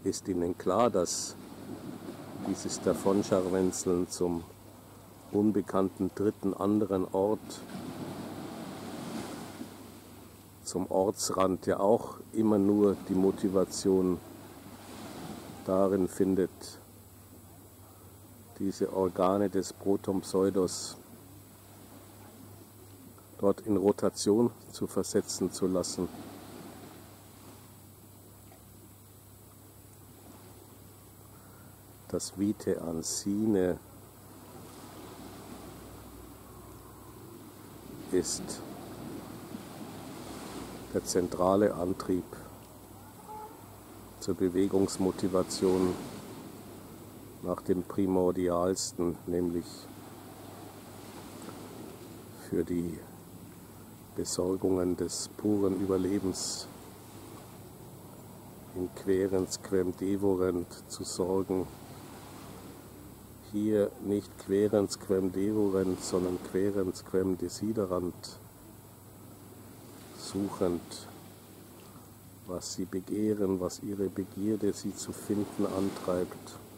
Ist ihnen klar, dass dieses Davonscharwenzeln zum unbekannten dritten anderen Ort, zum Ortsrand, ja auch immer nur die Motivation darin findet, diese Organe des Protompseudos dort in Rotation zu versetzen zu lassen. Das Vitae Ansine ist der zentrale Antrieb zur Bewegungsmotivation nach dem Primordialsten, nämlich für die Besorgungen des puren Überlebens in querens quem devorent zu sorgen. Hier nicht querens quem devorent, sondern querens quem desiderant, suchend, was sie begehren, was ihre Begierde sie zu finden antreibt.